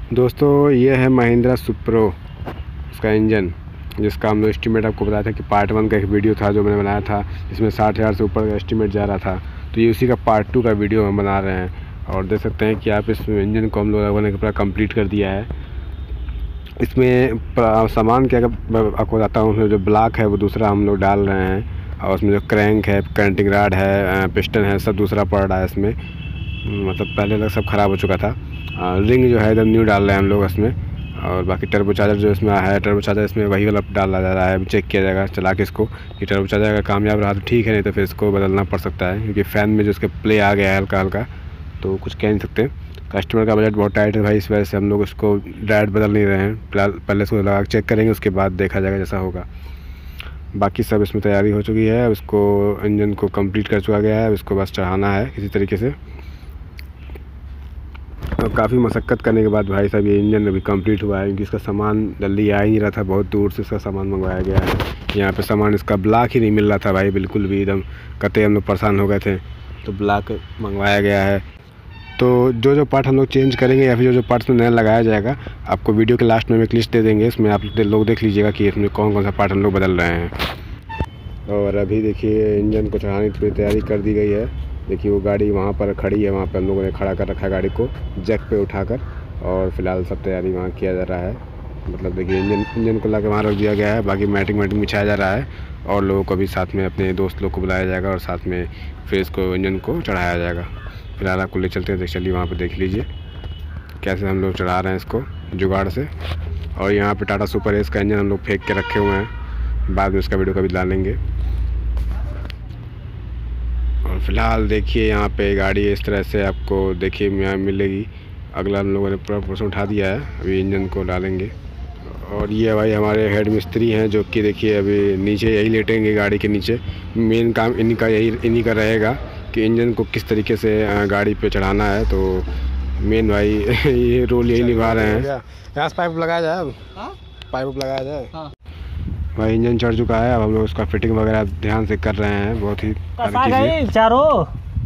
दोस्तों ये है महिंद्रा सुप्रो, इसका इंजन, जिसका हम लोग एस्टीमेट आपको बताया था कि पार्ट 1 का एक वीडियो था जो मैंने बनाया था, जिसमें 60,000 से ऊपर का एस्टीमेट जा रहा था। तो ये उसी का पार्ट 2 का वीडियो हम बना रहे हैं। और देख सकते हैं कि आप इस इंजन को हम लोगों ने पूरा कंप्लीट कर दिया है। इसमें सामान क्या आपको बताता हूँ, जो ब्लॉक है वो दूसरा हम लोग डाल रहे हैं, और उसमें जो क्रैंक है, करंटिंग राड है, पिस्टन है, सब दूसरा पड़ रहा है इसमें। मतलब पहले तक सब ख़राब हो चुका था। रिंग जो है एकदम न्यू डाल रहे हैं हम लोग इसमें। और बाकी टर्बो चार्जर जो इसमें है, टर्बो चार्जर इसमें वही वाला डाला जा रहा है। चेक किया जाएगा चला के इसको कि टर्बो चार्जर अगर कामयाब रहा तो ठीक है, नहीं तो फिर इसको बदलना पड़ सकता है, क्योंकि फ़ैन में जो उसके प्ले आ गया है हल्का हल्का, तो कुछ कह नहीं सकते। कस्टमर का बजट बहुत टाइट है भाई, इस वजह से हम लोग उसको डायरेक्ट बदल नहीं रहे हैं फिलहाल। पहले इसको लगा चेक करेंगे, उसके बाद देखा जाएगा जैसा होगा। बाकी सब इसमें तैयारी हो चुकी है। उसको इंजन को कंप्लीट कर चुका गया है, उसको बस चढ़ाना है किसी तरीके से। और काफ़ी मशक्क़त करने के बाद भाई साहब ये इंजन अभी कंप्लीट हुआ है, क्योंकि इसका सामान जल्दी आ ही नहीं रहा था, बहुत दूर से इसका सामान मंगवाया गया है। यहाँ पे सामान इसका ब्लॉक ही नहीं मिल रहा था भाई, बिल्कुल भी एकदम कतई हम लोग परेशान हो गए थे, तो ब्लॉक मंगवाया गया है। तो जो पार्ट हम लोग चेंज करेंगे या फिर जो पार्ट्स में नया लगाया जाएगा, आपको वीडियो के लास्ट में एक लिस्ट दे देंगे, इसमें आप लोग देख लीजिएगा कि इसमें कौन कौन सा पार्ट हम लोग बदल रहे हैं। और अभी देखिए इंजन को चढ़ाने की तैयारी कर दी गई है। देखिए वो गाड़ी वहाँ पर खड़ी है, वहाँ पर हम लोगों ने खड़ा कर रखा है गाड़ी को जैक पे उठाकर, और फिलहाल सब तैयारी वहाँ किया जा रहा है। मतलब देखिए इंजन को ला के वहाँ रख दिया गया है, बाकी मैटिंग बिछाया जा रहा है, और लोगों को भी साथ में अपने दोस्त लोग को बुलाया जाएगा, और साथ में फिर इसको इंजन को चढ़ाया जाएगा। फिलहाल आपको ले चलते हैं, चलिए वहाँ पर देख लीजिए कैसे हम लोग चढ़ा रहे हैं इसको जुगाड़ से। और यहाँ पे टाटा सुपर एस का इंजन हम लोग फेंक के रखे हुए हैं, बाद में उसका वीडियो कभी डालेंगे। और फिलहाल देखिए यहाँ पे गाड़ी इस तरह से आपको देखिए यहाँ मिलेगी। अगला हम लोगों ने पूरा पोर्शन उठा दिया है, अभी इंजन को डालेंगे। और ये भाई हमारे हेड मिस्त्री हैं, जो कि देखिए अभी नीचे यही लेटेंगे गाड़ी के नीचे। मेन काम इन्हीं का रहेगा कि इंजन को किस तरीके से गाड़ी पे चढ़ाना है। तो मेन भाई ये रोल यही निभा रहे हैं। यहाँ से पाइप लगाया जाए, अब पाइप लगाया जाए। हाँ। भाई इंजन चढ़ चुका है, अब हम लोग उसका फिटिंग वगैरह ध्यान से कर रहे हैं, बहुत ही चारों।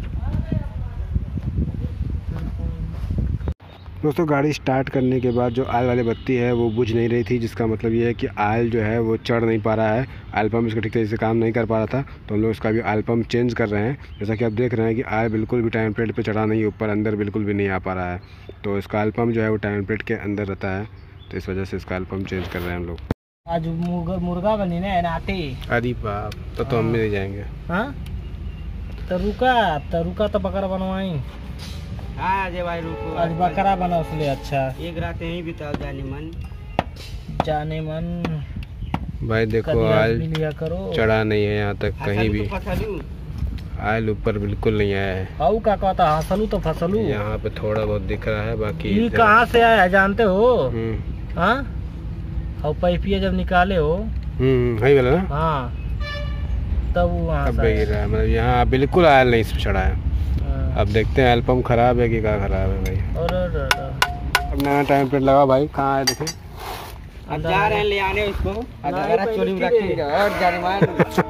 दोस्तों गाड़ी स्टार्ट करने के बाद जो ऑयल वाली बत्ती है वो बुझ नहीं रही थी, जिसका मतलब ये है कि ऑयल जो है वो चढ़ नहीं पा रहा है। ऑयल पम्प इसका ठीक तरीके से काम नहीं कर पा रहा था, तो हम लोग इसका भी ऑयल पम्प चेंज कर रहे हैं। जैसा कि आप देख रहे हैं कि ऑयल बिल्कुल भी टाइम प्लेट पे चढ़ा नहीं है, ऊपर अंदर बिल्कुल भी नहीं आ पा रहा है। तो इसका ऑयल पम्प जो है वो टाइम प्लेट के अंदर रहता है, तो इस वजह से इसका ऑयल पम्प चेंज कर रहे हैं हम लोग। आज मुर्गा बनी ना नाते। अरे बाप, तो हम भी नहीं जाएंगे। हाँ तो रुका तो बकरा बनवाई। हाँ अजय भाई रुको, आज बकरा बना उसलिए। अच्छा एक रात यहीं बिताओ, जाने मन भाई। देखो ऑयल चढ़ा नहीं है यहाँ तक कहीं भी, ऑयल ऊपर बिल्कुल नहीं आया है। आऊ का कहता हंसलू तो फसलू, यहाँ पे थोड़ा बहुत दिख रहा है, बाकी ये कहाँ से आया है जानते हो? हाँ और पाइपिया जब निकाले हो वही वाला ना। हाँ तब वहाँ गिर रहा है, मतलब यहाँ बिल्कुल ऑयल नहीं चढ़ा है। अब देखते हैं ऑयल पंप खराब है कि क्या खराब है भाई। अब नया टाइम प्लेट लगा भाई, कहाँ है देखें। अब जा रहे हैं ले आने उसको, चोरी में रखेंगे और जाने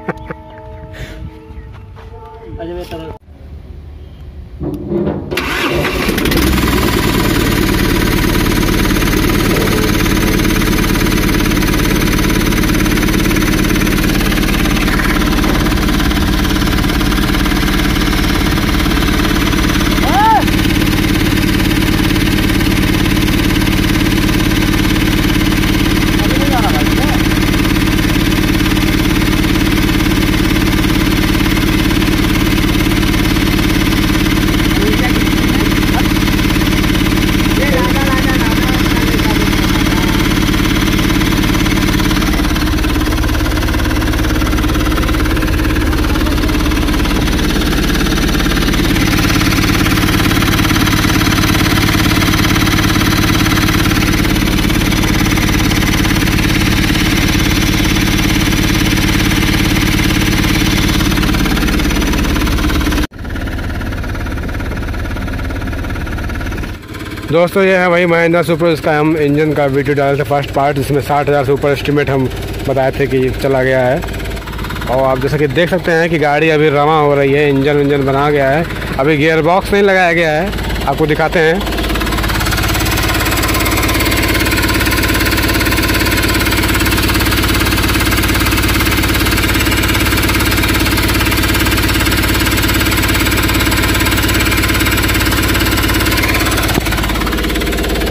दोस्तों ये है वही महिंद्रा सुपर, इसका हम इंजन का वीडियो डाले थे फर्स्ट पार्ट, जिसमें 60,000 से ऊपर एस्टीमेट हम बताए थे कि चला गया है। और आप जैसा कि देख सकते हैं कि गाड़ी अभी रवा हो रही है, इंजन बना गया है, अभी गियर बॉक्स नहीं लगाया गया है, आपको दिखाते हैं।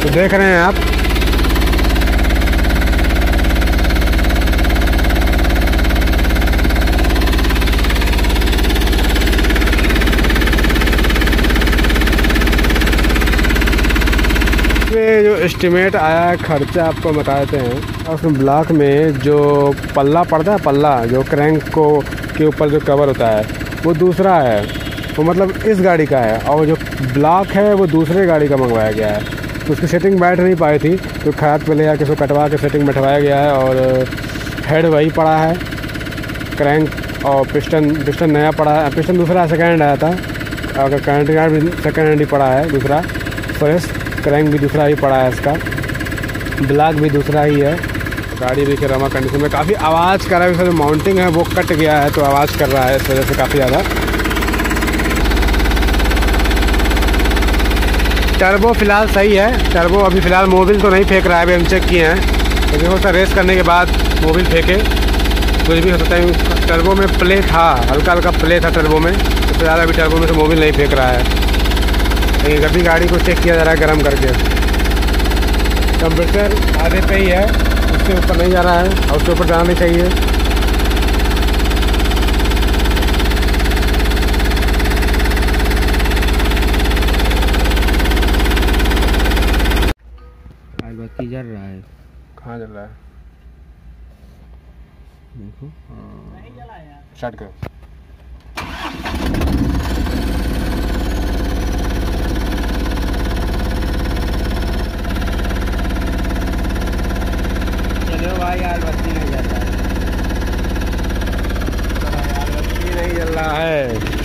तो देख रहे हैं आप, जो एस्टिमेट आया है खर्चा आपको बता देते हैं। और उसमें ब्लॉक में जो पल्ला पड़ता है, पल्ला जो क्रैंक को के ऊपर जो कवर होता है वो दूसरा है, वो मतलब इस गाड़ी का है, और जो ब्लॉक है वो दूसरे गाड़ी का मंगवाया गया है। तो उसकी सेटिंग बैठ नहीं पाई थी, तो खाद पे ले आके उसको कटवा के सेटिंग बैठवाया गया है। और हेड वही पड़ा है, क्रैंक और पिस्टन नया पड़ा है। पिस्टन दूसरा सेकेंड हैंड आया था, अगर करंट गार्ड भी सेकेंड हैंड ही पड़ा है दूसरा फ्रेश। क्रैंक भी दूसरा ही पड़ा है, इसका ब्लॉक भी दूसरा ही है। गाड़ी भी रमा कंडीशन में, काफ़ी आवाज़ कर रहा है। इसका जो माउंटिंग है वो कट गया है, तो आवाज़ कर रहा है इस वजह से काफ़ी ज़्यादा। टर्बो फिलहाल सही है, टर्बो अभी फ़िलहाल मोबिल तो नहीं फेंक रहा है, अभी हम चेक किए हैं। लेकिन हो सकता है रेस करने के बाद मोबिल फेंके, कुछ भी हो सकता है। टर्बो में प्ले था, हल्का हल्का प्ले था टर्बो में, तो ज़्यादा अभी टर्बो में से मोबिल नहीं फेंक रहा है। लेकिन अभी गाड़ी को चेक किया जा रहा है गर्म करके। कंप्रेसर आधे पे ही है, उसके ऊपर नहीं जा रहा है, और उसके ऊपर जाना नहीं चाहिए। बत्ती जल रहा है, कहाँ जल रहा है देखो, स्टार्ट करो। भाई यार बत्ती नहीं जल रहा है, यार बत्ती नहीं जल रहा है।